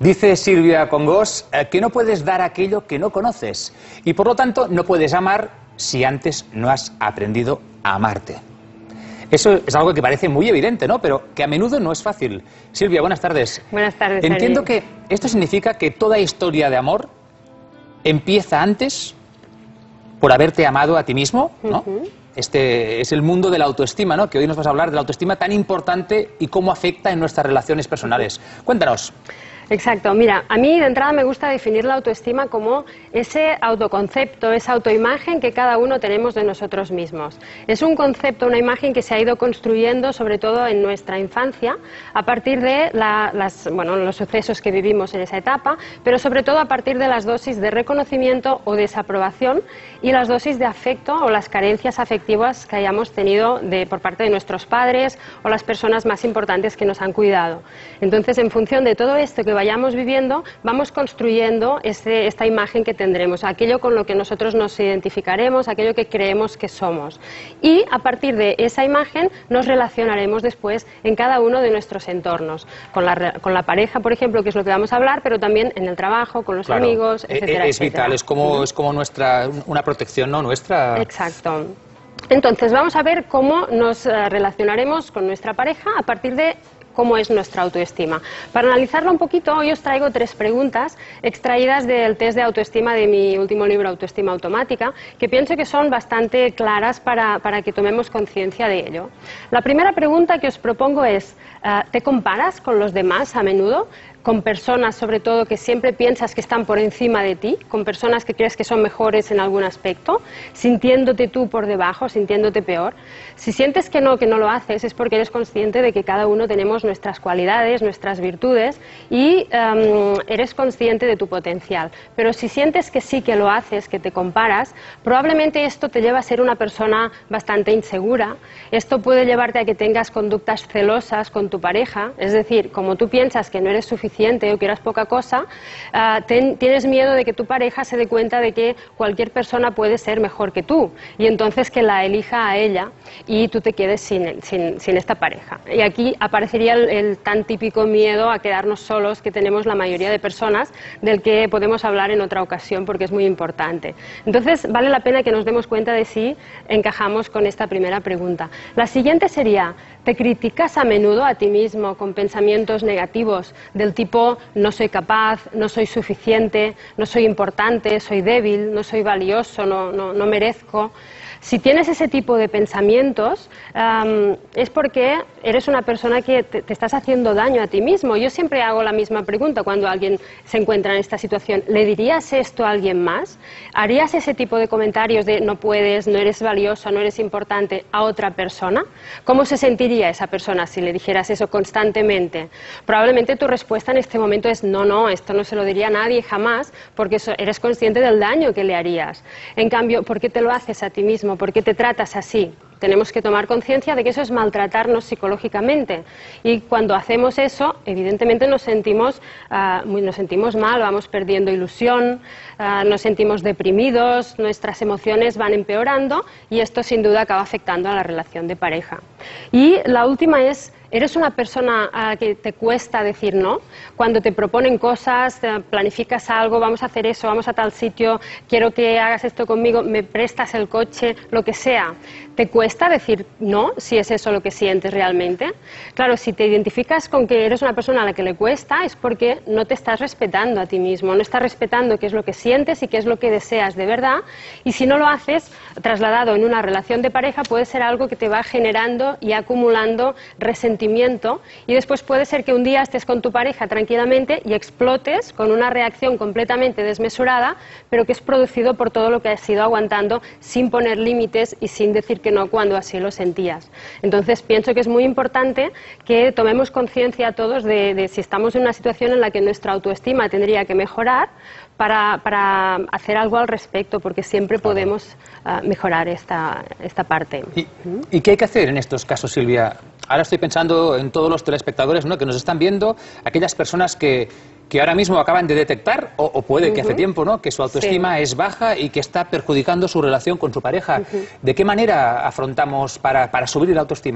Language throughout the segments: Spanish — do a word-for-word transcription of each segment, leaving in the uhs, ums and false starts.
Dice Silvia Congós eh, que no puedes dar aquello que no conoces y por lo tanto no puedes amar si antes no has aprendido a amarte. Eso es algo que parece muy evidente, ¿no? Pero que a menudo no es fácil. Silvia, buenas tardes. Buenas tardes. Entiendo Sergi. que esto significa que toda historia de amor empieza antes por haberte amado a ti mismo, ¿no? Uh-huh. Este es el mundo de la autoestima, ¿no? Que hoy nos vas a hablar de la autoestima tan importante y cómo afecta en nuestras relaciones personales. Cuéntanos. Exacto. Mira, a mí de entrada me gusta definir la autoestima como ese autoconcepto, esa autoimagen que cada uno tenemos de nosotros mismos. Es un concepto, una imagen que se ha ido construyendo sobre todo en nuestra infancia a partir de la, las, bueno, los sucesos que vivimos en esa etapa, pero sobre todo a partir de las dosis de reconocimiento o desaprobación y las dosis de afecto o las carencias afectivas que hayamos tenido de, por parte de nuestros padres o las personas más importantes que nos han cuidado. Entonces, en función de todo esto que vayamos viviendo, vamos construyendo este, esta imagen que tendremos, aquello con lo que nosotros nos identificaremos, aquello que creemos que somos. Y a partir de esa imagen nos relacionaremos después en cada uno de nuestros entornos, con la, con la pareja, por ejemplo, que es lo que vamos a hablar, pero también en el trabajo, con los claro, amigos, etcétera. Es vital, etcétera. es como, Uh-huh. es como nuestra, una protección, ¿no? Nuestra... Exacto. Entonces, vamos a ver cómo nos relacionaremos con nuestra pareja a partir de cómo es nuestra autoestima. Para analizarlo un poquito, hoy os traigo tres preguntas extraídas del test de autoestima de mi último libro, Autoestima Automática, que pienso que son bastante claras para, para que tomemos conciencia de ello. La primera pregunta que os propongo es, ¿te comparas con los demás a menudo? Con personas, sobre todo, que siempre piensas que están por encima de ti, con personas que crees que son mejores en algún aspecto, sintiéndote tú por debajo, sintiéndote peor. Si sientes que no, que no lo haces, es porque eres consciente de que cada uno tenemos nuestras cualidades, nuestras virtudes y um, eres consciente de tu potencial. Pero si sientes que sí, que lo haces, que te comparas, probablemente esto te lleva a ser una persona bastante insegura. Esto puede llevarte a que tengas conductas celosas con tu pareja, es decir, como tú piensas que no eres suficiente o que eras poca cosa, uh, ten, tienes miedo de que tu pareja se dé cuenta de que cualquier persona puede ser mejor que tú y entonces que la elija a ella y tú te quedes sin, sin, sin esta pareja. Y aquí aparecería el, el tan típico miedo a quedarnos solos que tenemos la mayoría de personas, del que podemos hablar en otra ocasión porque es muy importante. Entonces vale la pena que nos demos cuenta de si encajamos con esta primera pregunta. La siguiente sería, ¿te criticas a menudo a ti mismo con pensamientos negativos del tipo no soy capaz, no soy suficiente, no soy importante, soy débil, no soy valioso, no, no, no merezco? Si tienes ese tipo de pensamientos, um, es porque eres una persona que te, te estás haciendo daño a ti mismo. Yo siempre hago la misma pregunta cuando alguien se encuentra en esta situación. ¿Le dirías esto a alguien más? ¿Harías ese tipo de comentarios de no puedes, no eres valioso, no eres importante a otra persona? ¿Cómo se sentiría esa persona si le dijeras eso constantemente? Probablemente tu respuesta en este momento es no, no, esto no se lo diría a nadie jamás, porque eres consciente del daño que le harías. En cambio, ¿por qué te lo haces a ti mismo? ¿Por qué te tratas así? Tenemos que tomar conciencia de que eso es maltratarnos psicológicamente y cuando hacemos eso, evidentemente nos sentimos, uh, nos sentimos mal, vamos perdiendo ilusión, uh, nos sentimos deprimidos, nuestras emociones van empeorando y esto sin duda acaba afectando a la relación de pareja. Y la última es, ¿eres una persona a la que te cuesta decir no? Cuando te proponen cosas, planificas algo, vamos a hacer eso, vamos a tal sitio, quiero que hagas esto conmigo, me prestas el coche, lo que sea. ¿Te cuesta decir no, si es eso lo que sientes realmente? Claro, si te identificas con que eres una persona a la que le cuesta, es porque no te estás respetando a ti mismo, no estás respetando qué es lo que sientes y qué es lo que deseas de verdad, y si no lo haces, trasladado en una relación de pareja, puede ser algo que te va generando y acumulando resentimiento, y después puede ser que un día estés con tu pareja tranquilamente y explotes con una reacción completamente desmesurada, pero que es producido por todo lo que has ido aguantando sin poner límites y sin decir que no cuando así lo sentías. Entonces pienso que es muy importante que tomemos conciencia todos de, de si estamos en una situación en la que nuestra autoestima tendría que mejorar para, para hacer algo al respecto, porque siempre podemos uh, mejorar esta, esta parte. ¿Y, ¿Y qué hay que hacer en estos casos, Silvia? Ahora estoy pensando en todos los telespectadores, ¿no?, que nos están viendo, aquellas personas que, que ahora mismo acaban de detectar, o, o puede que uh-huh. hace tiempo, ¿no?, que su autoestima sí. es baja y que está perjudicando su relación con su pareja. Uh-huh. ¿De qué manera afrontamos para, para subir la autoestima?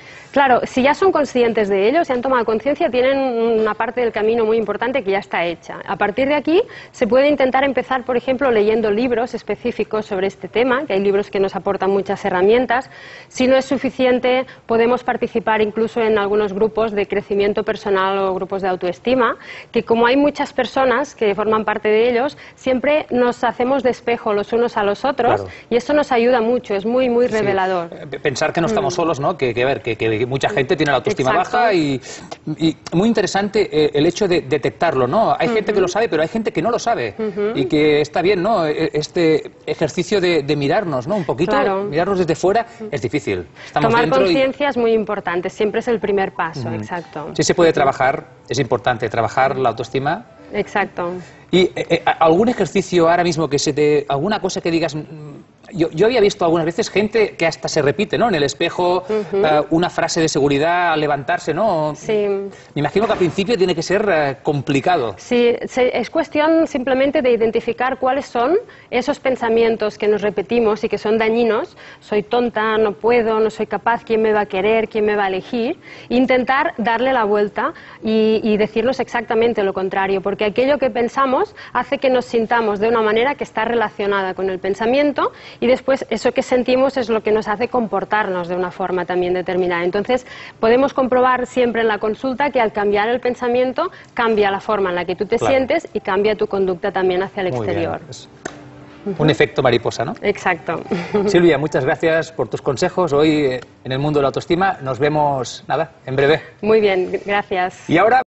Claro, si ya son conscientes de ello, si han tomado conciencia, tienen una parte del camino muy importante que ya está hecha. A partir de aquí se puede intentar empezar, por ejemplo, leyendo libros específicos sobre este tema, que hay libros que nos aportan muchas herramientas. Si no es suficiente, podemos participar incluso en algunos grupos de crecimiento personal o grupos de autoestima, que como hay muchas personas que forman parte de ellos, siempre nos hacemos de espejo los unos a los otros, claro. Y eso nos ayuda mucho, es muy, muy revelador. Sí. Pensar que no estamos mm. solos, ¿no? Que, que, a ver, que, que mucha gente tiene la autoestima Exacto. baja y, y muy interesante eh, el hecho de detectarlo, ¿no? Hay uh-huh. gente que lo sabe, pero hay gente que no lo sabe uh-huh. y que está bien, ¿no? Este ejercicio de, de mirarnos, ¿no? Un poquito, claro. mirarnos desde fuera es difícil. Estamos Tomar conciencia y... es muy importante, siempre es el primer paso, uh-huh. exacto. Sí se puede trabajar, es importante trabajar la autoestima. Exacto. ¿Y eh, algún ejercicio ahora mismo que se te... alguna cosa que digas... Yo, yo había visto algunas veces gente que hasta se repite, ¿no? En el espejo, uh-huh. uh, una frase de seguridad al levantarse, ¿no? Sí. Me imagino que al principio tiene que ser uh, complicado. Sí, se, es cuestión simplemente de identificar cuáles son esos pensamientos que nos repetimos y que son dañinos. Soy tonta, no puedo, no soy capaz, ¿quién me va a querer, quién me va a elegir? Intentar darle la vuelta y, y decirnos exactamente lo contrario, porque aquello que pensamos hace que nos sintamos de una manera que está relacionada con el pensamiento. Y después eso que sentimos es lo que nos hace comportarnos de una forma también determinada. Entonces podemos comprobar siempre en la consulta que al cambiar el pensamiento cambia la forma en la que tú te claro. sientes y cambia tu conducta también hacia el Muy exterior. Bien. Es un uh-huh. efecto mariposa, ¿no? Exacto. Silvia, muchas gracias por tus consejos hoy en el mundo de la autoestima. Nos vemos, nada, en breve. Muy bien, gracias. Y ahora...